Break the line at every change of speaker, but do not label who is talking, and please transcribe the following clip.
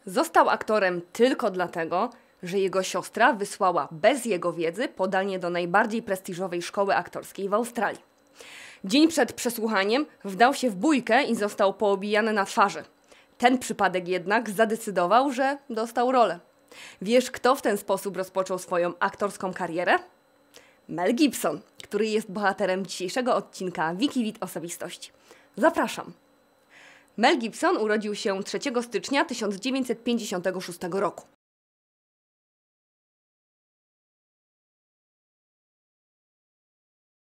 Został aktorem tylko dlatego, że jego siostra wysłała bez jego wiedzy podanie do najbardziej prestiżowej szkoły aktorskiej w Australii. Dzień przed przesłuchaniem wdał się w bójkę i został poobijany na twarzy. Ten przypadek jednak zadecydował, że dostał rolę. Wiesz, kto w ten sposób rozpoczął swoją aktorską karierę? Mel Gibson, który jest bohaterem dzisiejszego odcinka Wikivit Osobistości. Zapraszam! Mel Gibson urodził się 3 stycznia 1956 roku.